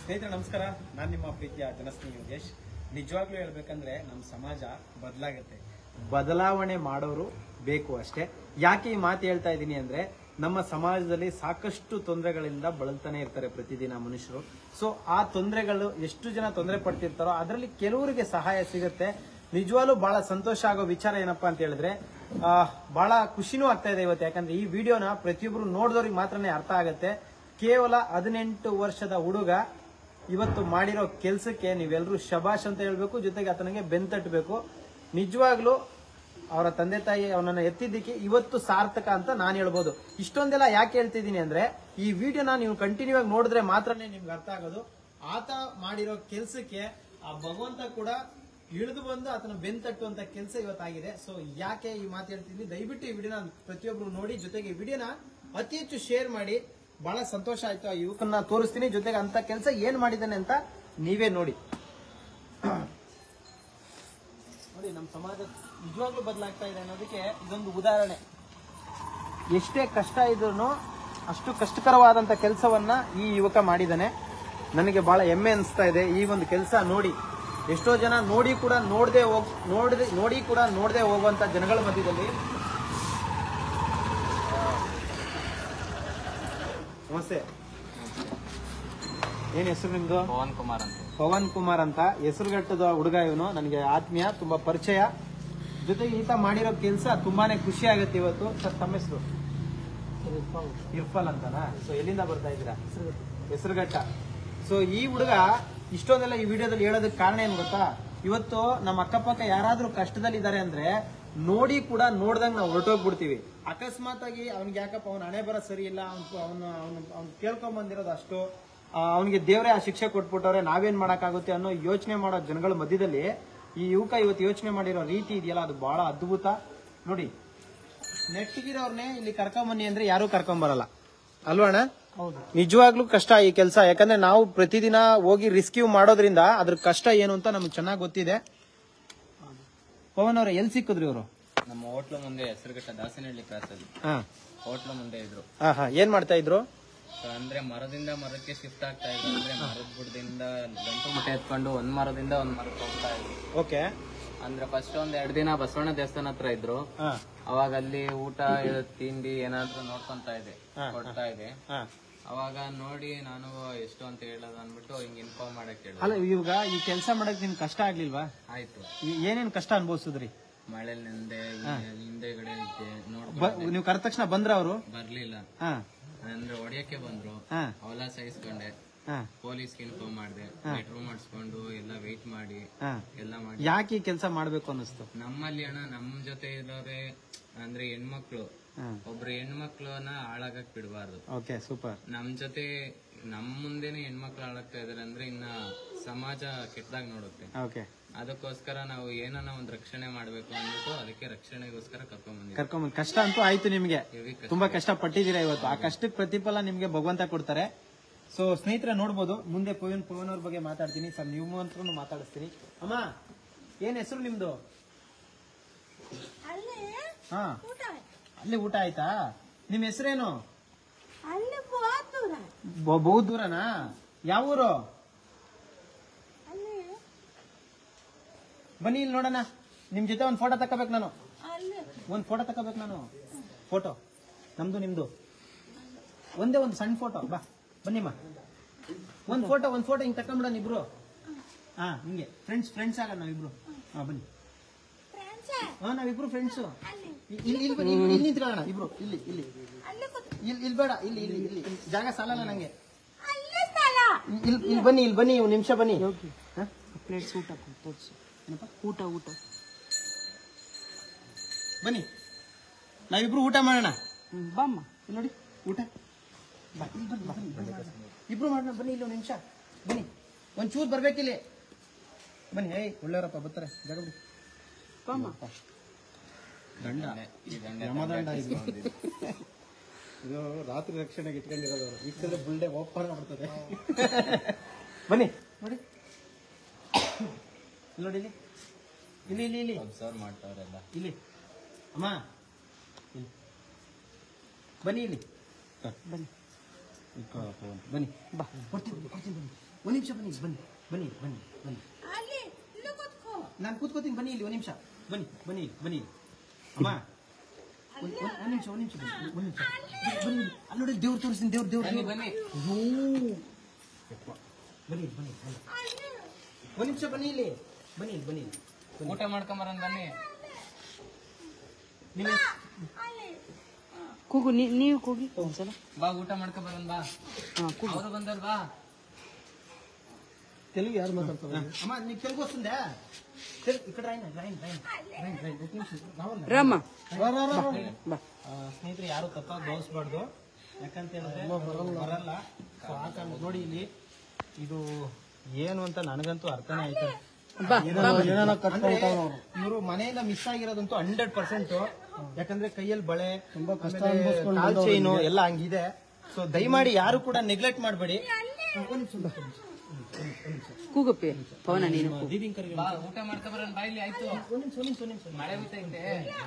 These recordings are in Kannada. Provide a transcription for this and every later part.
ಸ್ನೇಹಿತರೆ ನಮಸ್ಕಾರ, ನಾನು ನಿಮ್ಮ ಪ್ರೀತಿಯ ಜನಸ್ನೇಹಿ ಯೋಗೇಶ್. ನಿಜವಾಗ್ಲೂ ಹೇಳ್ಬೇಕಂದ್ರೆ ನಮ್ಮ ಸಮಾಜ ಬದಲಾಗುತ್ತೆ, ಬದಲಾವಣೆ ಮಾಡೋರು ಬೇಕು ಅಷ್ಟೇ. ಯಾಕೆ ಈ ಮಾತು ಹೇಳ್ತಾ ಇದ್ದೀನಿ ಅಂದ್ರೆ, ನಮ್ಮ ಸಮಾಜದಲ್ಲಿ ಸಾಕಷ್ಟು ತೊಂದರೆಗಳಿಂದ ಬಳಲ್ತಾನೆ ಇರ್ತಾರೆ ಪ್ರತಿದಿನ ಮನುಷ್ಯರು. ಸೊ ಆ ತೊಂದರೆಗಳು ಎಷ್ಟು ಜನ ತೊಂದರೆ ಪಡ್ತಿರ್ತಾರೋ ಅದರಲ್ಲಿ ಕೆಲವರಿಗೆ ಸಹಾಯ ಸಿಗುತ್ತೆ. ನಿಜವಾಗ್ಲೂ ಬಹಳ ಸಂತೋಷ ಆಗೋ ವಿಚಾರ ಏನಪ್ಪಾ ಅಂತ ಹೇಳಿದ್ರೆ, ಬಹಳ ಖುಷಿನೂ ಆಗ್ತಾ ಇದೆ ಇವತ್ತು. ಯಾಕಂದ್ರೆ ಈ ವಿಡಿಯೋನ ಪ್ರತಿಯೊಬ್ರು ನೋಡಿದವ್ರಿಗೆ ಮಾತ್ರನೇ ಅರ್ಥ ಆಗುತ್ತೆ. ಕೇವಲ 18 ವರ್ಷದ ಹುಡುಗ ಇವತ್ತು ಮಾಡಿರೋ ಕೆಲಸಕ್ಕೆ ನೀವೆಲ್ಲರೂ ಶಬಾಷ್ ಅಂತ ಹೇಳ್ಬೇಕು, ಜೊತೆಗೆ ಆತನಿಗೆ ಬೆಂತಟ್ಟಬೇಕು. ನಿಜವಾಗ್ಲೂ ಅವರ ತಂದೆ ತಾಯಿ ಅವನನ್ನ ಎತ್ತಿದ್ದಕ್ಕೆ ಇವತ್ತು ಸಾರ್ಥಕ ಅಂತ ನಾನು ಹೇಳ್ಬೋದು. ಇಷ್ಟೊಂದೆಲ್ಲ ಯಾಕೆ ಹೇಳ್ತಿದ್ದೀನಿ ಅಂದ್ರೆ, ಈ ವಿಡಿಯೋನ ನೀವು ಕಂಟಿನ್ಯೂ ಆಗಿ ನೋಡಿದ್ರೆ ಮಾತ್ರನೇ ನಿಮ್ಗೆ ಅರ್ಥ ಆಗೋದು. ಆತ ಮಾಡಿರೋ ಕೆಲಸಕ್ಕೆ ಆ ಭಗವಂತ ಕೂಡ ಇಳಿದು ಬಂದು ಆತನ ಬೆಂತಟ್ಟುವಂತ ಕೆಲಸ ಇವತ್ತಾಗಿದೆ. ಸೊ ಯಾಕೆ ಈ ಮಾತು ಹೇಳ್ತಿದ್ದೀನಿ, ದಯವಿಟ್ಟು ಈ ವಿಡಿಯೋನ ಪ್ರತಿಯೊಬ್ರು ನೋಡಿ, ಜೊತೆಗೆ ಈ ವಿಡಿಯೋನ ಅತಿ ಹೆಚ್ಚು ಶೇರ್ ಮಾಡಿ. ಬಹಳ ಸಂತೋಷ ಆಯ್ತು. ಆ ಯುವಕನ್ನ ತೋರಿಸ್ತೀನಿ, ಜೊತೆಗೆ ಅಂತ ಕೆಲಸ ಏನ್ ಮಾಡಿದ್ದಾನೆ ಅಂತ ನೀವೇ ನೋಡಿ. ನೋಡಿ, ನಮ್ಮ ಸಮಾಜ ನಿಜವಾಗ್ಲೂ ಬದಲಾಗ್ತಾ ಇದೆ ಅನ್ನೋದಕ್ಕೆ ಇದೊಂದು ಉದಾಹರಣೆ. ಎಷ್ಟೇ ಕಷ್ಟ ಇದ್ರೂ ಅಷ್ಟು ಕಷ್ಟಕರವಾದಂತ ಕೆಲಸವನ್ನ ಈ ಯುವಕ ಮಾಡಿದ್ದಾನೆ. ನನಗೆ ಬಹಳ ಹೆಮ್ಮೆ ಅನಿಸ್ತಾ ಇದೆ ಈ ಒಂದು ಕೆಲಸ ನೋಡಿ. ಎಷ್ಟೋ ಜನ ನೋಡಿ ಕೂಡ ನೋಡದೆ ಹೋಗುವಂತ ಜನಗಳ ಮಧ್ಯದಲ್ಲಿ. ನಮಸ್ತೆ, ಏನ್ ಹೆಸರು ನಿಮ್ದು? ಪವನ್ ಕುಮಾರ್ ಅಂತ ಹೆಸರುಗಟ್ಟದ ಹುಡುಗ ಇವನು. ನನಗೆ ಆತ್ಮೀಯ, ತುಂಬಾ ಪರಿಚಯ. ಜೊತೆಗೆ ಈತ ಮಾಡಿರೋ ಕೆಲಸ ತುಂಬಾನೇ ಖುಷಿ ಆಗುತ್ತೆ ಇವತ್ತು. ಸರ್, ತಮ್ಮ ಹೆಸರು? ಇರ್ಫಲ್ ಅಂತನಾ? ಸೊ ಎಲ್ಲಿಂದ ಬರ್ತಾ ಇದ್ದೀರಾ? ಹೆಸರುಘಟ್ಟ. ಸೊ ಈ ಹುಡುಗ ಇಷ್ಟೊಂದೆಲ್ಲ ಈ ವಿಡಿಯೋದಲ್ಲಿ ಹೇಳೋದಕ್ಕೆ ಕಾರಣ ಏನ್ ಗೊತ್ತಾ? ಇವತ್ತು ನಮ್ಮ ಅಕ್ಕಪಕ್ಕ ಯಾರಾದ್ರೂ ಕಷ್ಟದಲ್ಲಿದ್ದಾರೆ ಅಂದ್ರೆ ನೋಡಿ ಕೂಡ ನೋಡ್ದಂಗ್ ನಾವು ಹೊರಟೋಗ್ಬಿಡ್ತೀವಿ. ಅಕಸ್ಮಾತ್ ಆಗಿ ಅವ್ನಿಗೆ ಯಾಕಪ್ಪ ಅವ್ನ ಹಣೆ ಬರ ಸರಿ ಇಲ್ಲ, ಅವ್ನು ಕೇಳ್ಕೊಂಡ್ ಬಂದಿರೋದು ಅಷ್ಟು, ಅವನಿಗೆ ದೇವರೇ ಆ ಶಿಕ್ಷೆ ಕೊಟ್ಬಿಟ್ಟವ್ರೆ, ನಾವೇನ್ ಮಾಡಕ್ಕಾಗುತ್ತೆ ಅನ್ನೋ ಯೋಚನೆ ಮಾಡೋ ಜನಗಳ ಮಧ್ಯದಲ್ಲಿ ಈ ಯುವಕ ಇವತ್ತು ಯೋಚನೆ ಮಾಡಿರೋ ರೀತಿ ಇದೆಯಲ್ಲ, ಅದು ಬಹಳ ಅದ್ಭುತ. ನೋಡಿ, ನೆಟ್ಟಿಗಿರೋರ್ನೇ ಇಲ್ಲಿ ಕರ್ಕೊಂಬನ್ನಿ ಅಂದ್ರೆ ಯಾರು ಕರ್ಕೊಂಬರಲ್ಲ ಅಲ್ವಣ್ಣ? ಹೌದು, ನಿಜವಾಗ್ಲೂ ಕಷ್ಟ ಈ ಕೆಲಸ. ಯಾಕಂದ್ರೆ ನಾವು ಪ್ರತಿದಿನ ಹೋಗಿ ರಿಸ್ಕ್ಯೂ ಮಾಡೋದ್ರಿಂದ ಅದ್ರ ಕಷ್ಟ ಏನು ಅಂತ ನಮ್ಗೆ ಚೆನ್ನಾಗಿ ಗೊತ್ತಿದೆ. ಪವನ್ ಅವ್ರ ಎಲ್ಲಿ ಸಿಕ್ಕಿದ್ರಿ ಇವರು? ನಮ್ಮ ಹೋಟ್ಲು ಮುಂದೆ, ಹೆಸರುಘಟ್ಟ ದಾಸನಹಳ್ಳಿ ಕ್ರಾಸ್ ಅಲ್ಲಿ ಹೋಟ್ಲು ಮುಂದೆ ಇದ್ರು. ಏನ್ ಮಾಡ್ತಾ ಇದ್ರು? ಅಂದ್ರೆ ಮರದಿಂದ ಮರಕ್ಕೆ ಶಿಫ್ಟ್ ಆಗ್ತಾ ಇದ್ರು. ಅಂದ್ರೆ ಮರದ ಬುಡದಿಂದ ಗಂಟು ಮುಟ್ಟೆ ಎತ್ಕೊಂಡು ಒಂದ್ ಮರದಿಂದ ಒಂದ್ ಮರಕ್ಕೆ ಹೋಗ್ತಾ ಇದ್ರು. ಓಕೆ. ಅಂದ್ರೆ ಫಸ್ಟ್ ಒಂದ್ 2 ದಿನ ಬಸವಣ್ಣ ದೇವಸ್ಥಾನ ಹತ್ರ ಇದ್ರು. ಅವಾಗ ಅಲ್ಲಿ ಊಟ ತಿಂಡಿ ಏನಾದ್ರು ನೋಡ್ಕೊಂತ ಕೊಡ್ತಾ ಇದೆ. ಅವಾಗ ನೋಡಿ ನಾನು ಎಷ್ಟು ಅಂತ ಹೇಳೋದು ಅಂದ್ಬಿಟ್ಟು ಹಿಂಗ್ ಇನ್ಫಾರ್ಮ್ ಮಾಡಕ್ ಹೇಳ. ಅಲ್ಲ, ಇವಾಗ ಈ ಕೆಲಸ ಮಾಡಕ್ ನಿಮ್ಗೆ ಕಷ್ಟ ಆಗ್ಲಿಲ್ವಾ? ಆಯ್ತು. ಏನೇನ್ ಕಷ್ಟ ಅನ್ಭವಿಸಿದ್ರಿ? ಮಳೆ ನಿಂದೆ ಹಿಂದೆಗಡೆ ಇದ್ದೆ. ನೀವು ಕರೆದ ತಕ್ಷಣ ಬಂದ್ರ ಅವರು? ಬರ್ಲಿಲ್ಲ. ಅಂದ್ರೆ ಹೊಡಿಯಕ್ಕೆ ಬಂದ್ರು. ಅವೆಲ್ಲ ಸಹಿಸ್ಕೊಂಡೆ. ಪೊಲೀಸ್ಗೆ ಇನ್ಫಾರ್ಮ್ ಮಾಡಿದೆ. ಲೆಟರ್ ಮಾಡಿಸ್ಕೊಂಡು ಎಲ್ಲ ವೆಯ್ಟ್ ಮಾಡಿ ಎಲ್ಲ ಮಾಡಿ. ಯಾಕೆ ಈ ಕೆಲಸ ಮಾಡ್ಬೇಕು ಅನ್ನಿಸ್ತು? ನಮ್ಮಲ್ಲಿ ಅಣ್ಣ, ನಮ್ ಜೊತೆ ಇರೋರೆ ಅಂದ್ರೆ ಹೆಣ್ಮಕ್ಳು, ಒಬ್ರು ಹೆಣ್ಮಕ್ಳನ್ನ ಹಾಳಾಗಕ್ ಬಿಡಬಾರ್ದು. Okay, super. ನಮ್ ಜೊತೆ ನಮ್ ಮುಂದೆನೆ ಹೆಣ್ಮಕ್ಳು ಹಾಳಾಗ್ತಾ ಇದಾರೆ ಅಂದ್ರೆ ಇನ್ನ ಸಮಾಜ ಕೆಟ್ಟದಾಗ ನೋಡುತ್ತೆ. ಓಕೆ, ಅದಕ್ಕೋಸ್ಕರ ನಾವು ಏನನ್ನ ಒಂದ್ ರಕ್ಷಣೆ ಮಾಡ್ಬೇಕು ಅಂದ್ಬಿಟ್ಟು ಅದಕ್ಕೆ ರಕ್ಷಣೆಗೋಸ್ಕರ ಕರ್ಕೊಂಡ್ ಕಷ್ಟ ಅಂತೂ ಆಯ್ತು ನಿಮ್ಗೆ. ತುಂಬಾ ಕಷ್ಟ ಪಟ್ಟಿದ್ದೀರಾ ಇವತ್ತು. ಆ ಕಷ್ಟಕ್ಕೆ ಪ್ರತಿಫಲ ನಿಮ್ಗೆ ಭಗವಂತ ಕೊಡ್ತಾರೆ. ಸೊ ಸ್ನೇಹಿತರೆ ನೋಡ್ಬೋದು, ಮುಂದೆ ಪವನ್ ಅವ್ರ ಬಗ್ಗೆ ಮಾತಾಡ್ತೀನಿ. ಸರ್, ನೀವು ಮಾತ್ರ ಮಾತಾಡಿಸ್ತೀನಿ. ಅಮ್ಮ, ಏನ್ ಹೆಸರು ನಿಮ್ದು? ಅಲ್ಲಿ ಊಟ ಆಯ್ತಾ? ನಿಮ್ ಹೆಸರೇನು? ಬಹು ದೂರನಾ? ಯಾವ ಊರು? ಬನ್ನಿ ಇಲ್ಲಿ ನೋಡೋಣ. ನಿಮ್ ಜೊತೆ ಒಂದ್ ಫೋಟೋ ತಕೋಬೇಕು ನಾನು. ಫೋಟೋ ನಮ್ದು ನಿಮ್ದು ಒಂದೇ ಒಂದು ಸಣ್ಣ ಫೋಟೋ. ಬನ್ನಿಮ್ಮ, ಒಂದ್ ಫೋಟೋ ಹಿಂಗ್ ತಕೊಂಡ್ಬಿಡೋಣ ಇಬ್ರು. ಹಿಂಗೆ ಫ್ರೆಂಡ್ಸ್ ಆಗ ನಾವಿಬ್ರು. ಬನ್ನಿ. ನಾವಿಬ್ರು ಫ್ರೆಂಡ್ಸು. ಇಲ್ಲಿ ನಿಂತ್ಕೊಳ್ಳೋಣ ಇಬ್ರು. ಇಲ್ಲಿ ಬೇಡ, ಇಲ್ಲಿ ಜಾಗ ಸಾಲಲ್ಲ ನಂಗೆ. ಇಲ್ಲಿ ಬನ್ನಿ, ಒಂದು ನಿಮಿಷ ಬನ್ನಿ. ಪ್ಲೇಟ್ಸ್ ಊಟ ಬನ್ನಿ, ನಾವಿಬ್ರು ಊಟ ಮಾಡೋಣ. ಬಾಮ್ಮ, ಇಲ್ಲಿ ನೋಡಿ ಊಟ. ಇಬ್ರು ಮಾಡೋಣ. ಬನ್ನಿ, ಇಲ್ಲಿ ಒಂದು ನಿಮಿಷ ಬನ್ನಿ. ಒಂಚೂರು ಬರ್ಬೇಕಿಲ್ಲಿ. ಬನ್ನಿ. ಒಳ್ಳೆಯವರಪ್ಪ ಬರ್ತಾರೆ. ಜಾಗ ಬಿಡಿ. ಯಮದಂಡ ಇದು ರಾತ್ರಿ ರಕ್ಷಣೆಗೆ ಇಟ್ಕೊಂಡಿರೋದವರು. ಈ ಸಲ ಬುಲ್ಡೆ ಓಪನ್ ಮಾಡ್ತದೆ. ಬನ್ನಿ ನೋಡಿ, ನೋಡಿ ಇಲ್ಲಿ ಅಬ್ಸರ್ವ್ ಮಾಡ್ತಾವ್ರೆಲ್ಲ. ಇಲ್ಲಿ ಅಮ್ಮ, ಬನ್ನಿ ಇಲ್ಲಿ. ಬನ್ನಿ. ಬನ್ನಿ ಕೊಡ್ತೀನಿ ಒಂದು ನಿಮಿಷ ಬನ್ನಿ ನಾನು ಕೂತ್ಕೋತೀನಿ ಬನ್ನಿ ಇಲ್ಲಿ ಒಂದು ನಿಮಿಷ ಬನ್ನಿ ಅಮ್ಮ ಒಂದು ನಿಮಿಷ ಬನ್ನಿ ಅಲ್ಲಿ ನೋಡಿ ದೇವ್ರು ತೋರಿಸ್ತೀನಿ ದೇವ್ರು ಬನ್ನಿ ಬನ್ನಿ ಒಂದು ನಿಮಿಷ ಬನ್ನಿ ಇಲ್ಲಿ ಬನ್ನಿ ಊಟ ಮಾಡ್ಕೊಂಬರೋಣ ಬನ್ನಿ. ನಿಮ್ಮ ಕೂಗು ನೀವು ಕೂಗಿ ಒಂದ್ಸಲ. ಬಾ ಊಟ ಮಾಡ್ಕೊಂಬರೋಣ ಬಾ. ಕೂಗು. ಅವರು ಬಂದರ್ ಬಾ. తెలుగు ಯಾರು మాట్లాడతారు అమ్మ నీకు తెలుగు వస్తుందా ఇక్కడ రాయన్ ರಾಮ ಬಾ. ಸ್ನೇಹಿತರೆ ಯಾರು ತಪ್ಪಾಗಿ ಭಾವಿಸ್ಬಾರ್ದು, ಯಾಕಂತ ಹೇಳಿದ್ರೆ ಬರಲ್ಲ. ಸೊ ಹಾಕೊಂಡು ನೋಡಿ ಇಲ್ಲಿ ಇದು ಏನು ಅಂತ ನನಗಂತೂ ಅರ್ಥನೇ ಆಯ್ತು. ಇವರು ಮನೆಯಿಂದ ಮಿಸ್ ಆಗಿರೋದಂತೂ 100%. ಯಾಕಂದ್ರೆ ಕೈಯಲ್ಲಿ ಬಳೆ ಕಾಲ್ ಚೈನು ಎಲ್ಲ ಹಂಗಿದೆ. ಸೊ ದಯಮಾಡಿ ಯಾರು ಕೂಡ ನೆಗ್ಲೆಕ್ಟ್ ಮಾಡಬೇಡಿ. ಕೂಗಪ್ಪಿ ಪವನ ನೀನು ಬಾ ಊಟ ಮಾಡ್ಕೊಂಬರೋಣ ಬಾ. ಇಲ್ಲಿ ಆಯ್ತು ಮಳೆ ಬೀತೈತೆ.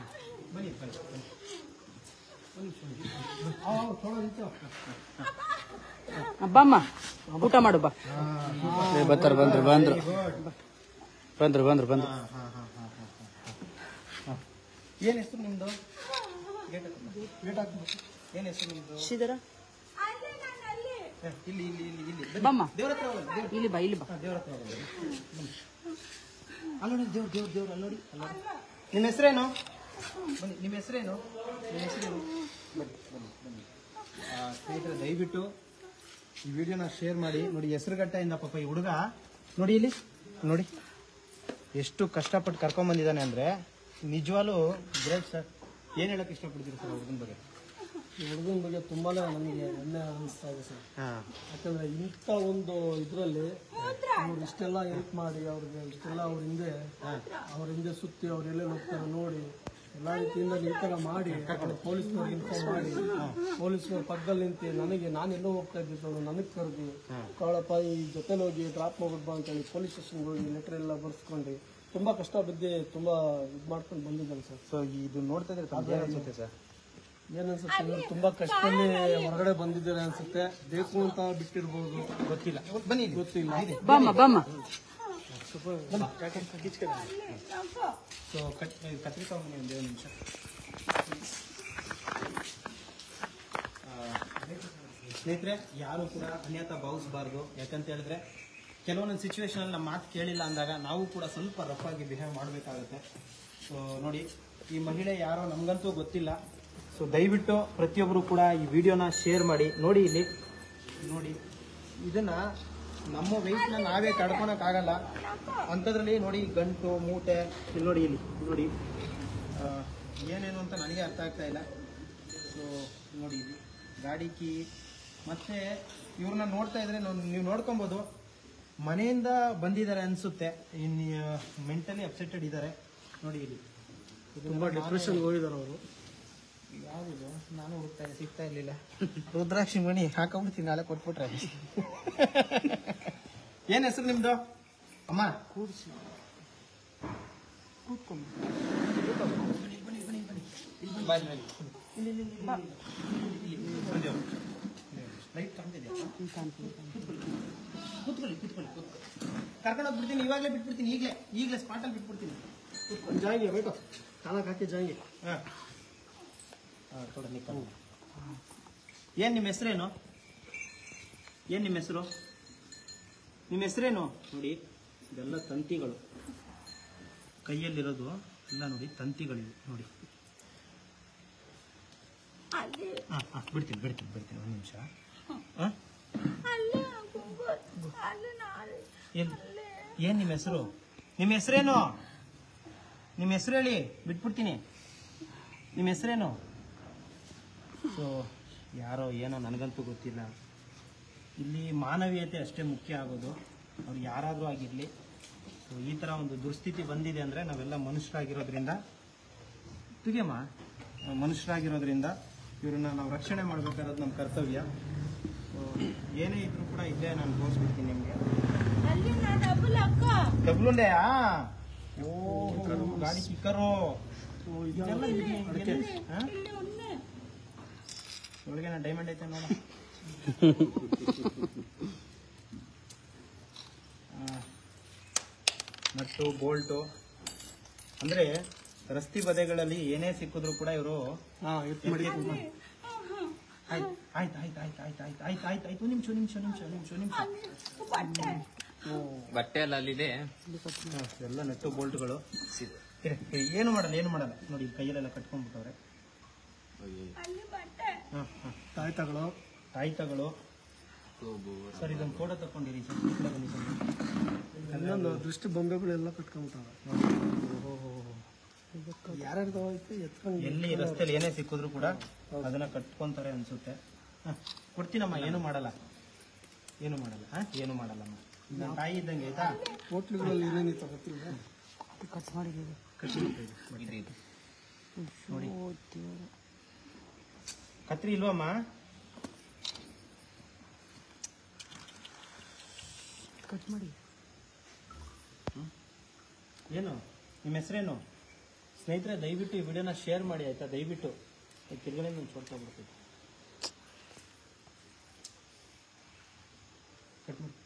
ಬಾಮ್ಮ ಊಟ ಮಾಡು ಬಾ. ಬಂದ್ರು ಏನ್ ಹೆಸರು ನಿಮ್ದು? ಏನ್ ಹೆಸರು ನಿಮ್ದು? ಶ್ರೀಧರ ಇಲ್ಲಿ ಬಾಮ್ಮ ದೇವ್ರ ಹತ್ರ ಹೋಗೋಣ. ಇಲ್ಲಿ ಬಾ ದೇವ್ರ ಹತ್ರ ಹೋಗೋಣ. ಅಲ್ಲೋಡಿ ದೇವ್ರು ಅಲ್ಲೋಡಿ. ನಿಮ್ಮ ಹೆಸರೇನು? ಬನ್ನಿ, ನಿಮ್ಮ ಹೆಸರೇನು? ಬನ್ನಿ. ಸ್ನೇಹಿತರೆ ದಯವಿಟ್ಟು ಈ ವಿಡಿಯೋನ ಶೇರ್ ಮಾಡಿ. ನೋಡಿ ಹೆಸರುಘಟ್ಟದಿಂದ ಪಾಪ ಈ ಹುಡುಗ ನೋಡಿ ಇಲ್ಲಿ ನೋಡಿ ಎಷ್ಟು ಕಷ್ಟಪಟ್ಟು ಕರ್ಕೊಂಡ್ ಬಂದಿದ್ದಾನೆ ಅಂದ್ರೆ ನಿಜವಾಗ್ಲೂ ಗ್ರೇಟ್ ಸರ್. ಏನ್ ಹೇಳಕ್ ಇಷ್ಟಪಡ್ತೀರಿ ಸರ್ ಹುಡುಗನ ಬಗ್ಗೆ? ಈ ಹುಡುಗನ ಬಗ್ಗೆ ತುಂಬಾನೇ ನನಗೆ ಹೆಮ್ಮೆ ಅನಿಸ್ತಾ ಇದೆ ಸರ್. ಯಾಕಂದ್ರೆ ಇಂಥ ಒಂದು ಇದರಲ್ಲಿ ಅವ್ರು ಇಷ್ಟೆಲ್ಲ ಹೆಲ್ಪ್ ಮಾಡಿ ಅವ್ರಿಗೆ ಇಷ್ಟೆಲ್ಲ ಅವ್ರ ಹಿಂದೆ ಸುತ್ತಿ ಅವ್ರು ಎಲ್ಲೆಲ್ಲಿ ಹೋಗ್ತಾರೆ ನೋಡಿ ಎಲ್ಲ ರೀತಿಯಿಂದ ಈ ಥರ ಮಾಡಿ ಪೊಲೀಸ್ನವ್ರಿಗೆ ಇನ್ಫಾರ್ಮ್ ಮಾಡಿ ಪೊಲೀಸ್ನವ್ರ ಪಕ್ಕದಲ್ಲಿ ನಿಂತು ನಾನೆಲ್ಲೋ ಹೋಗ್ತಾ ಇದ್ದಿದ್ದು ನನಗೆ ಕರೆದು ಕವಳಪ್ಪ ಈ ಜೊತೆಲಿ ಹೋಗಿ ಡ್ರಾಪ್ ಮಾಡ್ಬಾ ಅಂತೇಳಿ ಪೊಲೀಸ್ ಸ್ಟೇಷನ್ಗೆ ಹೋಗಿ ಲೆಟರ್ ಎಲ್ಲ ಬರ್ಸ್ಕೊಂಡು ತುಂಬಾ ಕಷ್ಟ ಬಿದ್ದು ತುಂಬಾ ಇದು ಮಾಡ್ಕೊಂಡು ಬಂದಿದ್ದಾನೆ ಸರ್. ಸೊ ಇದು ನೋಡ್ತಾ ಇದ್ರೆ ಅನ್ಸುತ್ತೆ ಸರ್, ಏನನ್ಸುತ್ತೆ ಇವ್ರು ತುಂಬಾ ಕಷ್ಟದಲ್ಲಿ ಹೊರಗಡೆ ಬಂದಿದ್ದಾರೆ ಅನ್ಸುತ್ತೆ. ಬೇಕು ಅಂತ ಬಿಟ್ಟಿರ್ಬೋದು, ಗೊತ್ತಿಲ್ಲ. ಬನ್ನಿ ಗೊತ್ತಿಲ್ಲ. ಬಾಮ್ಮ ಸೊ ಕತ್ರಿ ತಗೊಂಡು ಒಂದು ನಿಮಿಷ. ಸ್ನೇಹಿತರೆ ಯಾರು ಕೂಡ ಅನ್ಯತಾ ಭಾವಿಸಬಾರ್ದು. ಯಾಕಂತ ಹೇಳಿದ್ರೆ ಕೆಲವೊಂದೊಂದು ಸಿಚುವೇಶನ್ ಅಲ್ಲಿ ನಮ್ಮ ಮಾತು ಕೇಳಿಲ್ಲ ಅಂದಾಗ ನಾವು ಕೂಡ ಸ್ವಲ್ಪ ರಫ್ ಆಗಿ ಬಿಹೇವ್ ಮಾಡಬೇಕಾಗುತ್ತೆ. ಸೊ ನೋಡಿ ಈ ಮಹಿಳೆ ಯಾರೋ ನಮಗಂತೂ ಗೊತ್ತಿಲ್ಲ. ಸೊ ದಯವಿಟ್ಟು ಪ್ರತಿಯೊಬ್ಬರು ಕೂಡ ಈ ವಿಡಿಯೋನ ಶೇರ್ ಮಾಡಿ. ನೋಡಿ ಇಲ್ಲಿ ನೋಡಿ ಇದನ್ನ ನಮ್ಮ ವೆಯ್ಟ್ನ ನಾವೇ ತಡ್ಕೊಳಕ್ಕಾಗಲ್ಲ ಅಂಥದ್ರಲ್ಲಿ ನೋಡಿ ಗಂಟು ಮೂಟೆ ಇಲ್ಲಿ ನೋಡಿ ಏನೇನು ಅಂತ ನನಗೆ ಅರ್ಥ ಆಗ್ತಾ ಇಲ್ಲ. ಸೊ ನೋಡಿ ಇಲ್ಲಿ ಗಾಡಿ ಕೀ ಮತ್ತೆ ಇವ್ರನ್ನ ನೋಡ್ತಾ ಇದ್ರೆ ನೀವು ನೋಡ್ಕೊಬೋದು ಮನೆಯಿಂದ ಬಂದಿದ್ದಾರೆ ಅನ್ಸುತ್ತೆ. ಇನ್ನು ಮೆಂಟಲಿ ಅಪ್ಸೆಟೆಡ್ ಇದ್ದಾರೆ ನೋಡಿ ಇಲ್ಲಿ. ತುಂಬಾ ಡಿಪ್ರೆಷನ್ಗೆ ಹೋಗಿದ್ದಾರೆ ಅವರು. ಯಾವುದು ನಾನು ಹುಡುಕ್ತಾ ಸಿಗ್ತಾ ಇರ್ಲಿಲ್ಲ. ರುದ್ರಾಕ್ಷಿ ಮಣಿ ಹಾಕೊಂಡ್ಬಿಡ್ತೀನಿ, ನಾಳೆ ಕೊಟ್ಬಿಟ್ರೆ. ಏನ್ ಹೆಸರು ನಿಮ್ದು ಅಮ್ಮ? ಕರ್ಕೊಂಡೋಗಿ ಬಿಡ್ತೀನಿ, ಇವಾಗಲೇ ಬಿಟ್ಬಿಡ್ತೀನಿ, ಈಗಲೇ ಸ್ಪಾಟಲ್ಲಿ ಬಿಟ್ಬಿಡ್ತೀನಿ. ಜಾಯಿಗೆ ಬೇಕು ಕಾಲಕ್ಕೆ ಹಾಕಿ ಜಾಯಿಗೆ. ಏನ್ ನಿಮ್ಮ ಹೆಸರೇನು? ನಿಮ್ಮ ಹೆಸರೇನು? ನೋಡಿ ಇದೆಲ್ಲ ತಂತಿಗಳು ಕೈಯಲ್ಲಿರೋದು ಎಲ್ಲ ನೋಡಿ ತಂತಿಗಳಿವೆ ನೋಡಿ. ಬಿಡ್ತೀನಿ ಒಂದು ನಿಮಿಷ. ಏನ್ ನಿಮ್ಮ ಹೆಸರು? ನಿಮ್ಮ ಹೆಸರೇನು ಹೇಳಿ, ಬಿಟ್ಬಿಡ್ತೀನಿ. ನಿಮ್ಮ ಹೆಸರೇನು? ಸೊ ಯಾರೋ ಏನೋ ನನಗಂತೂ ಗೊತ್ತಿಲ್ಲ. ಇಲ್ಲಿ ಮಾನವೀಯತೆ ಅಷ್ಟೇ ಮುಖ್ಯ ಆಗೋದು, ಅವ್ರು ಯಾರಾದರೂ ಆಗಿರಲಿ. ಸೊ ಈ ಥರ ಒಂದು ದುಸ್ಥಿತಿ ಬಂದಿದೆ ಅಂದರೆ ನಾವೆಲ್ಲ ಮನುಷ್ಯರಾಗಿರೋದ್ರಿಂದ ಇವ್ರನ್ನ ನಾವು ರಕ್ಷಣೆ ಮಾಡಬೇಕಾರೋದು ನಮ್ಮ ಕರ್ತವ್ಯ. ಸೊ ಏನೇ ಇದ್ರೂ ಕೂಡ ಇಲ್ಲೇ ನಾನು ತೋರಿಸ್ಬಿಡ್ತೀನಿ ನಿಮಗೆ. ಡಬ್ಲುಂಡೆಯಾ? ಓ ಗಾಡಿ ಕಿಕ್ಕರು ಒಳಗೆ ಡೈಮಂಡ್ ಐತೆ ನೋಡ. ನಟ್ಟು ಬೋಲ್ಟು ಅಂದ್ರೆ ರಸ್ತೆ ಬದೆಗಳಲ್ಲಿ ಏನೇ ಸಿಕ್ಕಿದ್ರು ಕೂಡ ಇವರು ಆಯ್ತು ನಿಮಿಷ ಬಟ್ಟೆ ಎಲ್ಲ ಅಲ್ಲಿದೆ. ಎಲ್ಲ ನಟ್ಟು ಬೋಲ್ಟ್ಗಳು ಏನು ಮಾಡಲ್ಲ ನೋಡಿ ಕೈಯಲ್ಲೆಲ್ಲ ಕಟ್ಕೊಂಡ್ಬಿಟ್ಟವ್ರೆ. ತಾಯ್ತಗಳು ಸರ್ ಇದೊಂದು ಫೋಟೋ ತಕೊಂಡಿರಿ ಸರ್. ಇನ್ನೊಂದು ದೃಷ್ಟಿ ಬೊಂಬೆಗಳೆಲ್ಲ ಕಟ್ಕೊಂಡ್ಬಿಟ್ಟಾವೆ. ಯಾರ್ಯಾರ್ದು ಐತೆ ಎತ್ಕೊಂಡು ಎಲ್ಲಿ ರಸ್ತೆಯಲ್ಲಿ ಏನೇ ಸಿಕ್ಕಿದ್ರು ಕೂಡ ಅದನ್ನ ಕಟ್ಕೊಂತಾರೆ ಅನ್ಸುತ್ತೆ. ಕೊಡ್ತೀನಮ್ಮ, ಏನು ಮಾಡಲ್ಲ ಏನು ಮಾಡಲ್ಲಮ್ಮ. ನನ್ನ ತಾಯಿ ಇದ್ದಂಗೆ ಆಯ್ತಾ. ಹೋಟ್ಲುಗಳಲ್ಲಿ ಏನೇನಿತ್ತು ಗೊತ್ತಿಲ್ಲ. ಕಟ್ ಮಾಡಿದ್ದೀವಿ. ನೋಡಿ ಕತ್ರಿ ಇಲ್ವಮ್ಮ? ಕಟ್ ಮಾಡಿ. ಏನು ನಿಮ್ಮ ಹೆಸರೇನು? ಸ್ನೇಹಿತರೆ ದಯವಿಟ್ಟು ಈ ವಿಡಿಯೋನ ಶೇರ್ ಮಾಡಿ ಆಯ್ತಾ, ದಯವಿಟ್ಟು. ತಿರ್ಗಡೆ ನಾನು ಚೋಟ್ಕೊಂಡ್ಬಿಡ್ತೀನಿ. ಕಟ್ ಮಾಡಿ.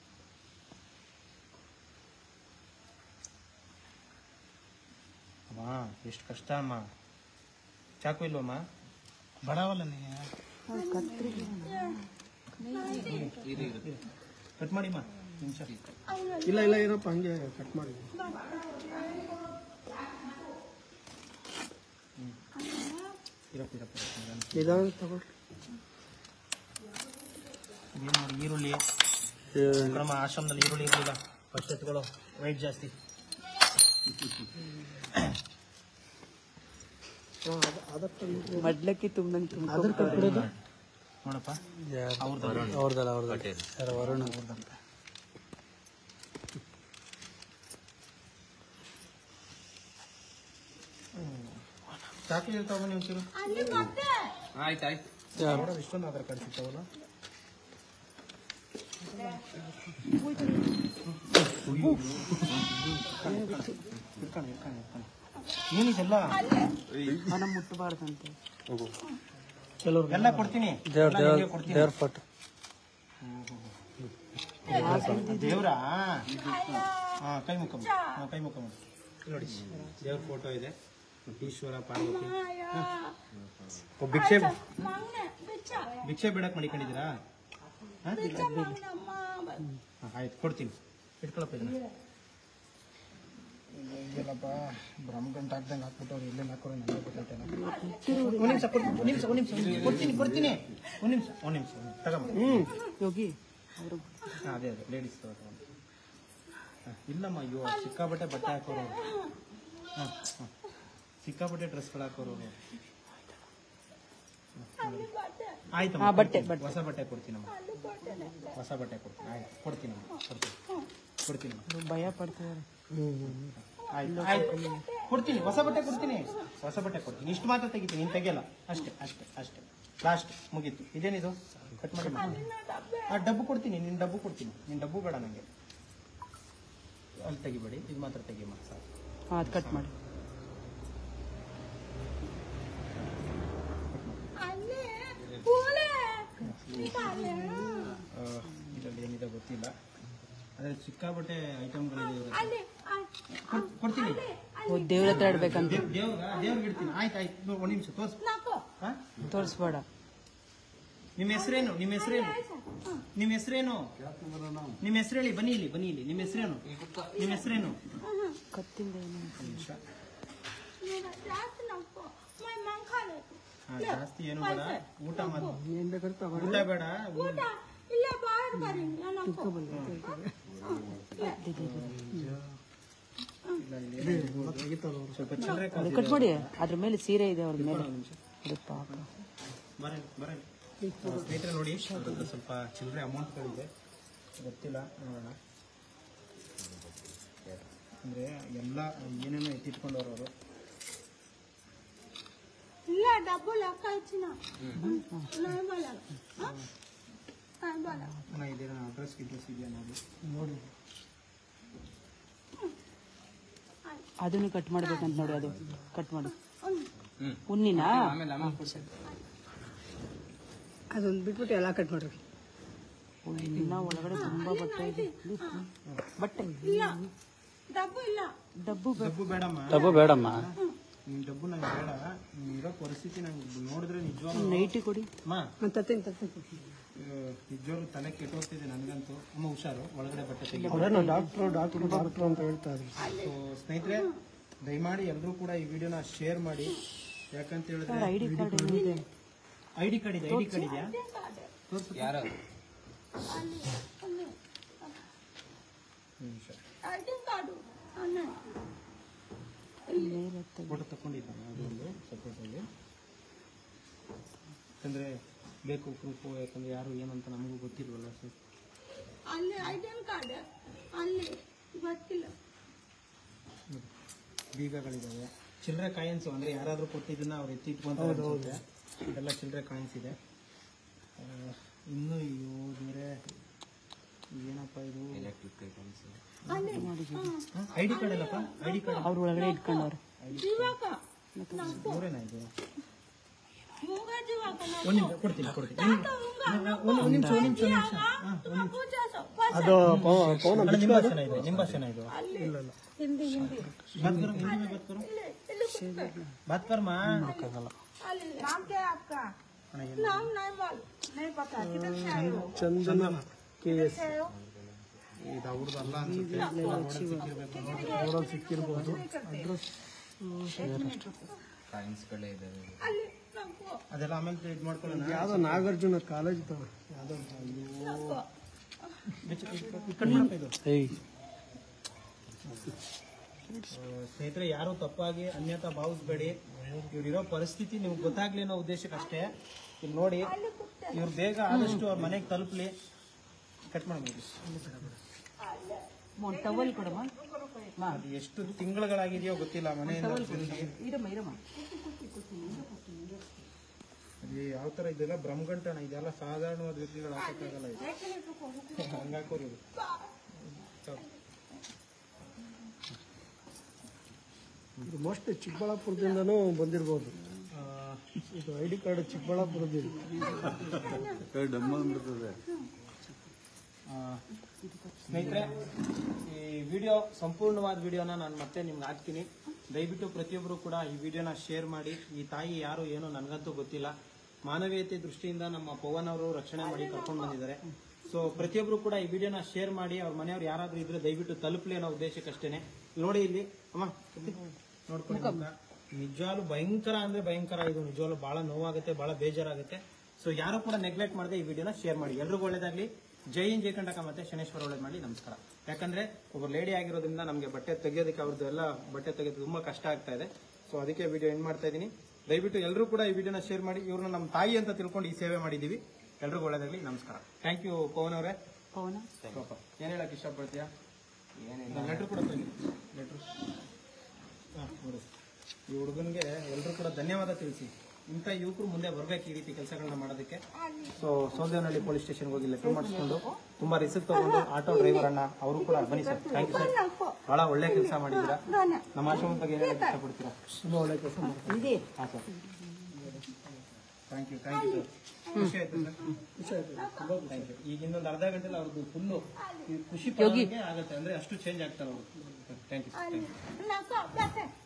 ಅಮ್ಮ ಎಷ್ಟು ಕಷ್ಟ ಅಮ್ಮ. ಚಾಕು ಇಲ್ವಮ್ಮ? ಬಡವಲ್ಲ ನೀ ಕಟ್ ಮಾಡಿಮ್ಮ. ನಿಮಿಷ ಇಲ್ಲ ಏನಪ್ಪ ಹಂಗೆ ಕಟ್ ಮಾಡಿ. ನಿಧಾನ ತಗೊಳ್ರಿ. ನೋಡಿ ಈರುಳ್ಳಿ ನಮ್ಮ ಆಶ್ರಮದಲ್ಲಿ ಈರುಳ್ಳಿ ಇರಲಿಲ್ಲ. ಫಸ್ಟ್ ಎತ್ಕೊಳ್ಳೋ, ವೈಟ್ ಜಾಸ್ತಿ. ಮಡ್ಲಕ್ಕಿ ತುಂಬಂಗೆ ನೋಡಪ್ಪ ಅವ್ರದಲ್ಲ ವರುಣ ಚಾಕಿ ಇರ್ತಾವ ನೀವು ಒಂಚೂರು. ಆಯ್ತು ಇಷ್ಟೊಂದು ಆಧಾರ್ ಕಾರ್ಡ್ ಸಿಗ್ತಾವಲ್ಲ. ಏನಿದೆಲ್ಲ ಮನ ಮುಟ್ಟಬಾರ್ದಂತೆ. ಎಲ್ಲ ಕೊಡ್ತೀನಿ. ದೇವ್ರ ಫೋಟೋ ದೇವ್ರಾ? ಕೈ ಮುಖ ಮಾಡಿ ನೋಡಿ. ದೇವ್ರ ಫೋಟೋ ಇದೆ. ಈಶ್ವರ ಪಾರ್ವತಿ. ಭಿಕ್ಷೆ ಬಿಡಕ್ ಮಾಡಿಕೊಂಡಿದ್ದೀರಾ? ಆಯ್ತು ಕೊಡ್ತೀನಿ. ಇಟ್ಕೊಳಪ್ಪ ಇದನ್ನ. ಇಲ್ಲಪ್ಪ ಬ್ರಹ್ಮಗಂಟ ಹಾಕ್ದಂಗೆ ಹಾಕ್ಬಿಟ್ಟವ್ರು. ಎಲ್ಲೆಲ್ಲ ಹಾಕೋರು ನನಗೆ ಗೊತ್ತಾಯ್ತಲ್ಲ. ಒಂದು ನಿಮಿಷ ತಗೊಂಬ. ಯೋಗಿ ಅದೇ ಲೇಡೀಸ್ ಇಲ್ಲಮ್ಮ. ಅಯ್ಯೋ ಸಿಕ್ಕಾಪಟ್ಟೆ ಬಟ್ಟೆ ಹಾಕೋರು. ಸಿಕ್ಕಾಪಟ್ಟೆ ಡ್ರೆಸ್ಗಳು ಹಾಕೋರು. ಆಯ್ತಮ್ಮ, ಬಟ್ಟೆ ಹೊಸ ಬಟ್ಟೆ ಕೊಡ್ತೀನಮ್ಮ. ಹೊಸ ಬಟ್ಟೆ ಕೊಡ್ತೀನಿ. ಆಯ್ತು ಕೊಡ್ತೀನಮ್ಮ. ಭಯ ಪಡ್ತಿದ್ದಾರೆ. ಆಯ್ತು ಕೊಡ್ತೀನಿ. ಹೊಸ ಬಟ್ಟೆ ಕೊಡ್ತೀನಿ. ಇಷ್ಟು ಮಾತ್ರ ತೆಗಿತೀನಿ. ನೀನು ತೆಗಿಯಲ್ಲ. ಅಷ್ಟೇ ಲಾಸ್ಟ್ ಮುಗೀತು. ಇದೇನಿದು? ಕಟ್ ಮಾಡಿ. ಆ ಡಬ್ಬು ಕೊಡ್ತೀನಿ. ನಿನ್ನ ಡಬ್ಬು ಬೇಡ ನನಗೆ. ಅಲ್ಲಿ ತೆಗಿಬೇಡಿ, ಇದು ಮಾತ್ರ ತೆಗಿಯಮ್ಮ ಸಾಕು. ಅದು ಕಟ್ ಮಾಡಿ. ಇದರಲ್ಲಿ ಏನಿದೆ ಗೊತ್ತಿಲ್ಲ. ಅದೇ ಸಿಕ್ಕಾಪಟ್ಟೆ ಐಟಮ್ಗಳಿದೆ. ಕೊಡ್ತೀನಿ. ದೇವ್ರ ಹತ್ರ ಇಡ್ಬೇಕಂತ. ದೇವ್ರಿಗೆ ಇಡ್ತೀನಿ. ಆಯ್ತು ಒಂದು ನಿಮಿಷ ತೋರಿಸ್ಬೇಡ. ನಿಮ್ಮ ಹೆಸರೇನು? ಹೇಳಿ. ಬನ್ನಿ ಇಲ್ಲಿ. ನಿಮ್ಮ ಹೆಸರೇನು? ಕತ್ತಿಂದ ಏನು? ಜಾಸ್ತಿ ಏನು ಬೇಡ. ಊಟ ಬೇಡ. ಸ್ವಲ್ಪ ಚಿಲ್ಲರೆ ಕಟ್ ಮಾಡಿ. ಅದ್ರ ಮೇಲೆ ಸೀರೆ ಇದೆ ಅವ್ರ ಮೇಲೆ. ಪಾಪ ಬರಲಿ ಸ್ನೇಹಿತರೆ. ನೋಡಿ ಸ್ವಲ್ಪ ಚಿಲ್ಲರೆ ಅಮೌಂಟ್ಗಳಿದೆ. ಗೊತ್ತಿಲ್ಲ, ನೋಡೋಣ. ಅಂದ್ರೆ ಎಲ್ಲ ಏನೇನೋ ಎತ್ತಿಟ್ಕೊಂಡವ್ರು ಅವರು. ಇಲ್ಲ ಡಬ್ಬು ಲೆಕ್ಕ ಹೆಚ್ಚಿನ ಇದೇನೋ ಅಡ್ರೆಸ್ ಇದೆಯಾ ನೋಡಿ. ಅದನ್ನು ಕಟ್ ಮಾಡ್ಬೇಕಂತ ನೋಡಿ. ಅದು ಕಟ್ ಮಾಡಿ. ಉನ್ನಿನ ಆಮೇಲೆ ಅದೊಂದು ಬಿಟ್ಬಿಟ್ಟು ಎಲ್ಲ ಕಟ್ ಮಾಡ್ರಿ. ಇನ್ನ ಒಳಗಡೆ ತುಂಬಾ ಬಟ್ಟೆ ಇದೆ. ಬಟ್ಟೆ ಇಲ್ಲ ಡಬ್ಬು ಇಲ್ಲ. ಡಬ್ಬು ಡಬ್ಬು ಬೇಡಮ್ಮ, ಡಬ್ಬು ಬೇಡಮ್ಮ. ನಿನ್ ಡಬ್ಬು ನಂಗೆ ಬೇಡ. ನೀನ್ ಇರೋ ಪರಿಸ್ಥಿತಿ ನಂಗೆ ನೋಡಿದ್ರೆ ನಿಜವಾಗ್ಲೂ ನೈಟಿ ಕೊಡಿ. ಅಮ್ಮ ನಿಜವಾಗ್ಲೂ ತಲೆ ಕೆಟ್ಟೋಗ್ತಿದೆ ನನಗಂತೂ. ಅಮ್ಮ ಹುಷಾರು, ಒಳಗಡೆ ಬಟ್ಟೆ ತೆಗಿ. ಡಾಕ್ಟ್ರು ಅಂತ ಹೇಳ್ತಾ ಇದ್ರು. ಸೊ ಸ್ನೇಹಿತರೆ, ದಯಮಾಡಿ ಎಲ್ಲರೂ ಕೂಡ ಈ ವಿಡಿಯೋನ ಶೇರ್ ಮಾಡಿ. ಯಾಕಂತ ಹೇಳಿದ್ರೆ ಐಡಿ ಕಾರ್ಡ್ ಏನಿದೆ? ಐಡಿ ಕಾರ್ಡ್ ಇದೆ. ಐಡಿ ಕಾರ್ಡ್ ಇದೆಯಾ? ಯಾರು ಅಲ್ಲಿ ಅಲ್ಲಿ ಐಡಿ ಕಾರ್ಡು ಅಣ್ಣ ಫೋಟೋ ತಗೊಂಡಿದ್ದಾನೆ ಅದೊಂದು ಸಪ್ರೇಟಾಗಿ. ಯಾಕಂದ್ರೆ ಬೇಕು ಪ್ರೂಫು, ಯಾಕಂದ್ರೆ ಯಾರು ಏನಂತ ನಮಗೂ ಗೊತ್ತಿಲ್ವಲ್ಲ. ಸೊ ಅಲ್ಲಿ ಐಡಿ ಕಾರ್ಡ್ ಅಲ್ಲಿ ಗೊತ್ತಿಲ್ಲ. ಬೀಗಗಳಿದ್ದಾವೆ, ಚಿಲ್ಲರೆ ಕಾಯಿನ್ಸು, ಅಂದ್ರೆ ಯಾರಾದ್ರೂ ಕೊಟ್ಟಿದ್ದನ್ನ ಅವ್ರು ಎತ್ತಿ ಇಟ್ಕೊಂತಾರೆ. ಎಲ್ಲ ಚಿಲ್ಲರೆ ಕಾಯಿನ್ಸ್ ಇದೆ. ಇನ್ನೂ ಅಯ್ಯೋ ಬೇರೆ ಏನಪ್ಪ ಇದು? Electric items. ಐಡಿ ಕಾರ್ಡ್ ಅಲ್ಲಪ್ಪ, ಐಡಿ ಕಾರ್ಡ್ ಅವ್ರ ಒಳಗಡೆ ಇಟ್ಕೊಂಡವ್ರೆ. ಜೀವಕ ಅವರೇನಾ ಇದು? ಮೂಗ ಜೀವಕ ಒಂದು ನಿಮಿಷ ಕೊಡ್ತೀನಿ. ಒಂದು ನಿಮಿಷ. ಅದು ಪವನ ನಿಮ್ಮ ಭಾಷೆನ ಇದು? ನಿಮ್ಮ ಭಾಷೆನ ಇದು? ಹಿಂದಿ ಹಿಂದಿ बात करो, हिंदी में बात करो, बात कर माँ. नाम क्या है आपका? नाम नहीं पता. किधर से आए हो? ಚಂದನ KS से आए हो? ಇದು ಅವ್ರದ್ದಲ್ಲ ಅನ್ಸುತ್ತೆ. ಸಿಕ್ಕಿರ್ಬೋದು. ಕಾಯಿನ್ಸ್ಗಳೇ ಇದಾವೆ. ಅಲ್ಲಿ ನಮ್ಗೂ ಅದೆಲ್ಲ ಆಮೇಲೆ ಇದು ಮಾಡ್ಕೊಳ್ಳೋಣ. ಯಾವ್ದೋ ನಾಗಾರ್ಜುನ ಕಾಲೇಜ್ ತವ ಯಾವ್ದೋ ಇದು ಏಯ್ ಸ್ನೇಹಿತರೆ, ಯಾರು ತಪ್ಪಾಗಿ ಅನ್ಯತಾ ಭಾವಿಸ್ಬೇಡಿ. ಇವ್ರಿರೋ ಪರಿಸ್ಥಿತಿ ನಿಮ್ಗೆ ಗೊತ್ತಾಗ್ಲಿ ಅನ್ನೋ ಉದ್ದೇಶಕ್ಕಷ್ಟೇ. ಇಲ್ಲಿ ನೋಡಿ, ಇವ್ರು ಬೇಗ ಆದಷ್ಟು ಅವ್ರ ಮನೆಗೆ ತಲುಪಲಿ. ಕಟ್ ಮಾಡ್ಬೋದು. ಟವಲ್ ಕೊಡಮ್ಮ. ಅದು ಎಷ್ಟು ತಿಂಗಳುಗಳಾಗಿದೆಯೋ ಗೊತ್ತಿಲ್ಲ ಮನೆಯಿಂದ ತಿರುಗಿ. ಇರಮ್ಮ ಇರಮ್ಮ. ಅದು ಯಾವ ತರ ಇದೆಲ್ಲ ಬ್ರಹ್ಮಗಂಟಣ, ಇದೆಲ್ಲ ಸಾಧಾರಣವಾದ ವ್ಯಕ್ತಿಗಳು ಹಾಕೋಕ್ಕಾಗಲ್ಲ. ಇದು ಹಂಗಾಕೋರು ಇದು. ಇದು ಮೋಸ್ಟ್ ಚಿಕ್ಕಬಳ್ಳಾಪುರದಿಂದನೂ ಬಂದಿರ್ಬೋದು. ಇದು ಐಡಿ ಕಾರ್ಡ್ ಚಿಕ್ಕಬಳ್ಳಾಪುರದಿಂದ. ಸ್ನೇಹಿತರೆ, ಈ ವಿಡಿಯೋ ಸಂಪೂರ್ಣವಾದ ವಿಡಿಯೋನ ನಾನು ಮತ್ತೆ ನಿಮ್ಗೆ ಹಾಕ್ತೀನಿ. ದಯವಿಟ್ಟು ಪ್ರತಿಯೊಬ್ಬರು ಕೂಡ ಈ ವಿಡಿಯೋನ ಶೇರ್ ಮಾಡಿ. ಈ ತಾಯಿ ಯಾರು ಏನೋ ನನಗಂತೂ ಗೊತ್ತಿಲ್ಲ. ಮಾನವೀಯತೆ ದೃಷ್ಟಿಯಿಂದ ನಮ್ಮ ಪವನ್ ಅವರು ರಕ್ಷಣೆ ಮಾಡಿ ಕರ್ಕೊಂಡು ಬಂದಿದ್ದಾರೆ. ಸೊ ಪ್ರತಿಯೊಬ್ಬರು ಕೂಡ ಈ ವಿಡಿಯೋನ ಶೇರ್ ಮಾಡಿ. ಅವ್ರ ಮನೆಯವ್ರು ಯಾರಾದ್ರೂ ಇದ್ರೆ ದಯವಿಟ್ಟು ತಲುಪಲಿ ಅನ್ನೋ ಉದ್ದೇಶಕ್ಕಷ್ಟೇನೆ. ನೋಡಿ ಇಲ್ಲಿ ಅಮ್ಮ ನೋಡ್ಕೊಂಡು, ನಿಜವಾಗ್ಲೂ ಭಯಂಕರ ಅಂದ್ರೆ ಭಯಂಕರ. ಇದು ನಿಜವಾಗ್ಲೂ ಬಹಳ ನೋವಾಗುತ್ತೆ, ಬಹಳ ಬೇಜಾರಾಗುತ್ತೆ. ಸೊ ಯಾರು ಕೂಡ ನೆಗ್ಲೆಕ್ಟ್ ಮಾಡದೆ ಈ ವಿಡಿಯೋನ ಶೇರ್ ಮಾಡಿ. ಎಲ್ರಿಗೂ ಒಳ್ಳೇದಾಗ್ಲಿ. ಜೈ ಹಿಂದ್, ಜೈ ಕಂಟಕ, ಮತ್ತೆ ಶನೇಶ್ವರ ಒಳ್ಳೇದು ಮಾಡಿ. ನಮಸ್ಕಾರ. ಯಾಕಂದ್ರೆ ಒಬ್ಬರು ಲೇಡಿ ಆಗಿರೋದ್ರಿಂದ ನಮಗೆ ಬಟ್ಟೆ ತೆಗಿಯೋದಕ್ಕೆ, ಅವ್ರದ್ದು ಎಲ್ಲ ಬಟ್ಟೆ ತೆಗೆದು ತುಂಬಾ ಕಷ್ಟ ಆಗ್ತಾ ಇದೆ. ಸೊ ಅದಕ್ಕೆ ವಿಡಿಯೋ ಎಂಡ್ ಮಾಡ್ತಾ ಇದ್ದೀನಿ. ದಯವಿಟ್ಟು ಎಲ್ಲರೂ ಕೂಡ ಈ ವಿಡಿಯೋನ ಶೇರ್ ಮಾಡಿ. ಇವ್ರನ್ನ ನಮ್ಮ ತಾಯಿ ಅಂತ ತಿಳ್ಕೊಂಡು ಈ ಸೇವೆ ಮಾಡಿದೀವಿ. ಎಲ್ರಿಗೂ ಒಳ್ಳೇದಾಗ್ಲಿ. ನಮಸ್ಕಾರ. ಥ್ಯಾಂಕ್ ಯು ಪವನ್ ಅವರೇ. ಪವನ ಏನ್ ಹೇಳಕ್ ಇಷ್ಟಪಡ್ತೀಯಾ? ಲೆಟ್ರ್ ಕೂಡ ಲೆಟ್ರ್. ಈ ಹುಡುಗನ್ಗೆ ಎಲ್ಲರೂ ಕೂಡ ಧನ್ಯವಾದ ತಿಳಿಸಿ. ಇಂಥ ಯುವಕರು ಮುಂದೆ ಬರ್ಬೇಕು ಈ ರೀತಿ ಕೆಲಸಗಳನ್ನ ಮಾಡೋದಕ್ಕೆ. ಸೊ ಸೋಲ್ದೇವನಹಳ್ಳಿ ಪೊಲೀಸ್ ಸ್ಟೇಷನ್ಗೆ ಹೋಗಿ ಲೆಟರ್ ಮಾಡಿಸ್ಕೊಂಡು ತುಂಬಾ ರಿಸ್ಕ್ ತಗೊಂಡು ಆಟೋ ಡ್ರೈವರ್ ಅಣ್ಣ ಅವರು ಕೂಡ ಬನ್ನಿ ಸರ್. ಥ್ಯಾಂಕ್ ಯು ಸರ್, ಬಹಳ ಒಳ್ಳೆ ಕೆಲಸ ಮಾಡಿದ್ದೀರಾ. ನಮ್ಮ ಆಶ್ರಮದ ಬಗ್ಗೆ ಏನ್ ಹೇಳಕ್ ಇಷ್ಟಪಡ್ತೀರಾ? ತುಂಬಾ ಒಳ್ಳೆ ಕೆಲಸ ಮಾಡ್ತಾರೆ. ಹಾಂ ಸರ್, ಥ್ಯಾಂಕ್ ಯು ಸರ್. ಖುಷಿ ಆಯ್ತು ಸರ್. Thank you. ಈಗ ಇನ್ನೊಂದು ಅರ್ಧ ಗಂಟೆಲಿ ಅವ್ರದ್ದು ಫುಲ್ಲು ಖುಷಿ ಪಡೋಂಗೆ ಆಗುತ್ತೆ. ಅಂದ್ರೆ ಅಷ್ಟು ಚೇಂಜ್ ಆಗ್ತಾರೆ ಅವರು. Thank you sir. ಅಲ್ಲಿ